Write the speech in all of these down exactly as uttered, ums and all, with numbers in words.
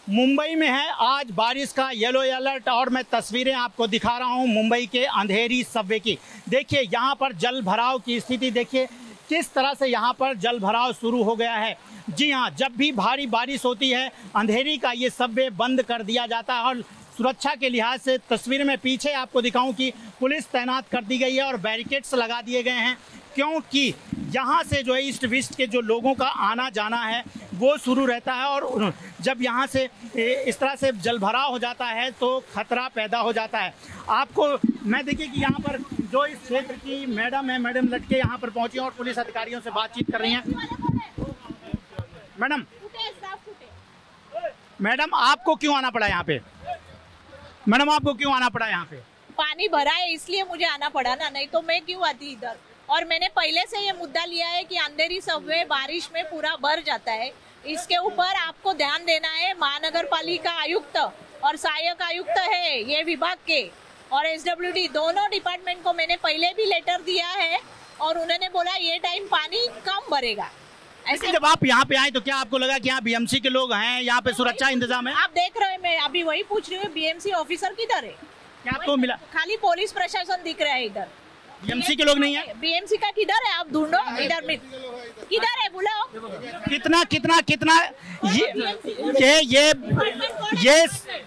मुंबई में है आज बारिश का येलो अलर्ट और मैं तस्वीरें आपको दिखा रहा हूं मुंबई के अंधेरी सबवे की। देखिए यहां पर जल भराव की स्थिति देखिए किस तरह से यहां पर जल भराव शुरू हो गया है। जी हां, जब भी भारी बारिश होती है अंधेरी का ये सबवे बंद कर दिया जाता है और सुरक्षा के लिहाज से तस्वीर में पीछे आपको दिखाऊं कि पुलिस तैनात कर दी गई है और बैरिकेड्स लगा दिए गए हैं, क्योंकि यहाँ से जो है ईस्ट वेस्ट के जो लोगों का आना जाना है वो शुरू रहता है और जब यहाँ से इस तरह से जलभराव हो जाता है तो खतरा पैदा हो जाता है। आपको मैं देखिए कि यहाँ पर जो इस क्षेत्र की मैडम है, मैडम लटके यहाँ पर पहुँची और पुलिस अधिकारियों से बातचीत कर रही हैं। मैडम मैडम आपको क्यों आना पड़ा यहाँ पे? मैडम आपको क्यों आना पड़ा यहाँ पे? पानी भरा है इसलिए मुझे आना पड़ा ना, नहीं तो मैं क्यों आती इधर। और मैंने पहले से ये मुद्दा लिया है कि अंधेरी सबवे बारिश में पूरा भर जाता है, इसके ऊपर आपको ध्यान देना है। महानगर पालिका आयुक्त और सहायक आयुक्त है ये विभाग के और एसडब्ल्यूडी दोनों डिपार्टमेंट को मैंने पहले भी लेटर दिया है और उन्होंने बोला ये टाइम पानी कम भरेगा। ऐसे जब आप यहाँ पे आए तो क्या आपको लगा कि यहाँ बीएमसी के लोग हैं, यहाँ पे सुरक्षा इंतजाम है? आप देख रहे हैं, मैं अभी वही पूछ रही हूँ, बीएमसी ऑफिसर किधर है? क्या आपको मिला? खाली पुलिस प्रशासन दिख रहा है इधर, बीएमसी के लोग नहीं है। बीएमसी का किधर है? आप ढूंढो इधर में किधर है, बुलाओ। कितना कितना कितना ये ये ये ये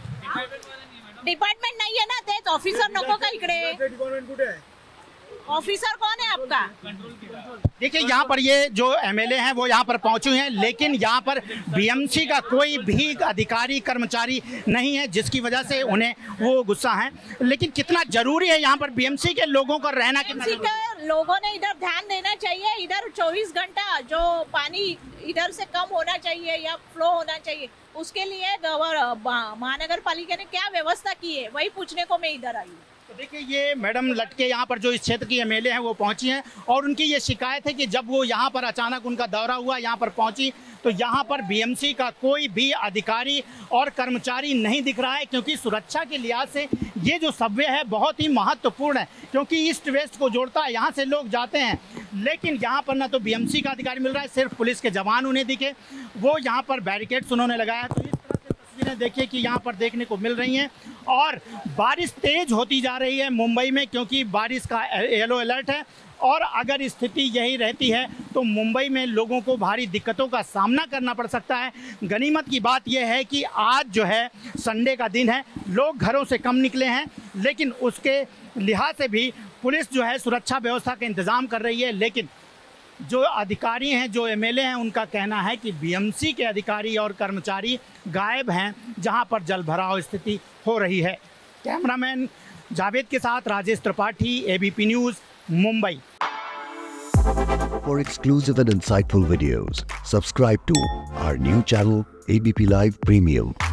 डिपार्टमेंट नहीं है ना, तेच ऑफिसर नको का इकडे? ऑफिसर कौन है आपका? देखिए यहाँ पर ये जो एमएलए हैं वो यहाँ पर पहुंचे हैं, लेकिन यहाँ पर बीएमसी का कोई भी अधिकारी कर्मचारी नहीं है, जिसकी वजह से उन्हें वो गुस्सा है। लेकिन कितना जरूरी है यहाँ पर बीएमसी के लोगों का रहना? बीएमसी के लोगों ने इधर ध्यान देना चाहिए। इधर चौबीस घंटा जो पानी इधर से कम होना चाहिए या फ्लो होना चाहिए, उसके लिए महानगर पालिका ने क्या व्यवस्था की है वही पूछने को मैं इधर आई। तो देखिए ये मैडम लटके यहाँ पर जो इस क्षेत्र की एमएलए हैं वो पहुंची हैं और उनकी ये शिकायत है कि जब वो यहाँ पर अचानक उनका दौरा हुआ, यहाँ पर पहुंची तो यहाँ पर बीएमसी का कोई भी अधिकारी और कर्मचारी नहीं दिख रहा है, क्योंकि सुरक्षा के लिहाज से ये जो सबवे है बहुत ही महत्वपूर्ण है, क्योंकि ईस्ट वेस्ट को जोड़ता है, यहाँ से लोग जाते हैं। लेकिन यहाँ पर ना तो बीएमसी का अधिकारी मिल रहा है, सिर्फ पुलिस के जवान उन्हें दिखे, वो यहाँ पर बैरिकेड्स उन्होंने लगाया। तो इस तरह से तस्वीरें देखिए कि यहाँ पर देखने को मिल रही हैं और बारिश तेज होती जा रही है मुंबई में, क्योंकि बारिश का येलो अलर्ट है और अगर स्थिति यही रहती है तो मुंबई में लोगों को भारी दिक्कतों का सामना करना पड़ सकता है। गनीमत की बात यह है कि आज जो है संडे का दिन है, लोग घरों से कम निकले हैं, लेकिन उसके लिहाज से भी पुलिस जो है सुरक्षा व्यवस्था का इंतज़ाम कर रही है। लेकिन जो अधिकारी हैं, जो एमएलए हैं, उनका कहना है कि बीएमसी के अधिकारी और कर्मचारी गायब हैं जहां पर जलभराव स्थिति हो रही है। कैमरामैन जावेद के साथ Rajesh Tripathi, ABP news, Mumbai. For exclusive and insightful videos, subscribe to our new channel A B P Live Premium.